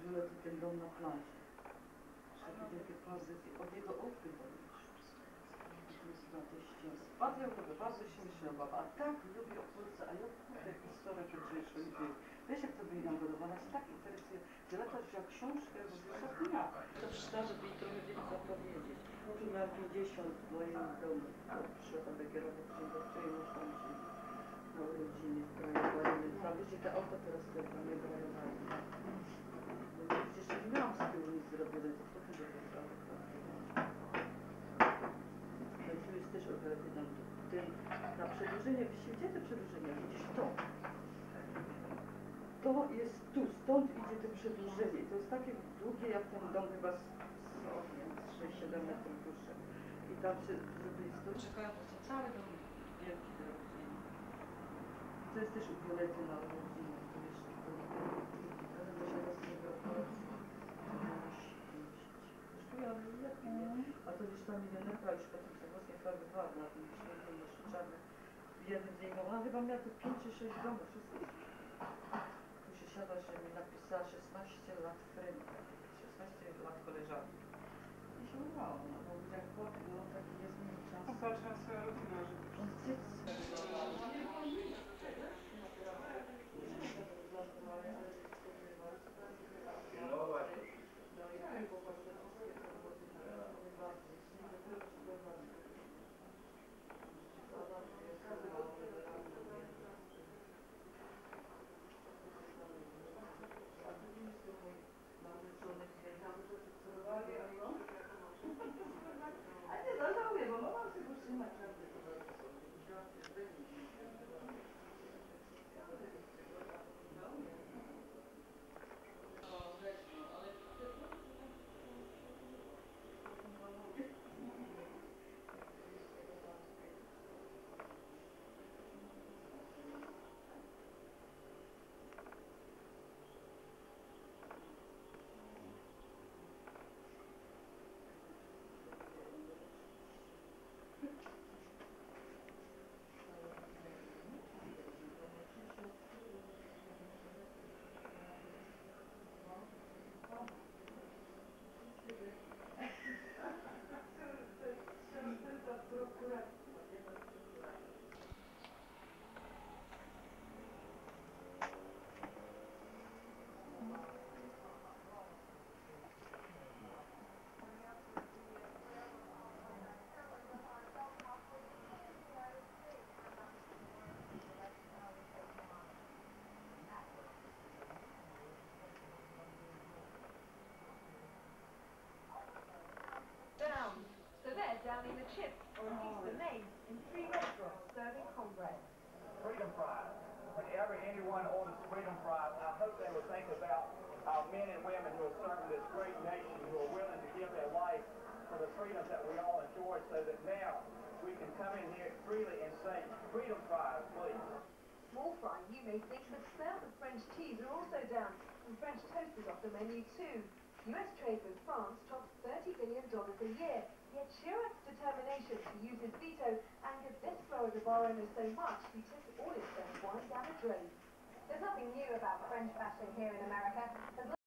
ogóle ten dom na plaży. Takie wielkie pozycje, od jego opytu. Bardzo lubię, bardzo śmieszna baba, a tak lubię o Polsce, a ja kurde historię dzisiejszej dzieje. Wiesz jak to byli nagodowana, się tak interesuje, że lata wzięła książkę, bo wyszła dnia. To przeczytała, żeby jej trochę więcej opowiedzieć. Tu na 50 w moim domu, przyszła do kierowcy księgowczej, już tam się na urodziny w kraju wojennym. Tam wiecie, te auto teraz które tam nie grajowali. Jeszcze nie miałam z tyłu nic zrobione, to trochę do tego. Tu jest też operacyjna. Na przedłużenie, gdzie te przedłużenia? Widzisz to? To jest tu, stąd idzie to przedłużenie. To jest takie długie jak ten dom, chyba z 6-7 metrów dłuższe. I tam zrobili stąd. Czekają po cały dom wielki do rodziny. To jest też u Violety na urodziny. To jeszcze to nie wiem. Ale to się rozumie operacji. Ale lepiej, nie? A to już ta milionerka już potem się właśnie farbowała na tym świętym jeszcze czarne. Jeden z jej mama, ona chyba miała tu 5 czy 6 domów, wszystko. Tu się siada, że mi napisała 16 lat Franka, 16 lat koleżanki. I się udało, no bo jak chłop, no taki nie zmienił czasu. Popatrz na swoją rodzinę, że On cyc. A nie, żałuję, bo mama się utrzymać. Down in the chip or Easter maize in 3 restaurants serving cornbread. Freedom Fries. Whenever anyone orders Freedom Fries, I hope they will think about our men and women who are serving this great nation, who are willing to give their life for the freedoms that we all enjoy, so that now we can come in here freely and say, Freedom Fries, please. Small fry, you may think, but smell the French cheese are also down, and French toast is off the menu too. US trade with France tops $30 billion a year, yet Chirac's determination to use his veto angered this Florida bar owner so much he took all his French wine down a drain. There's nothing new about French fashion here in America.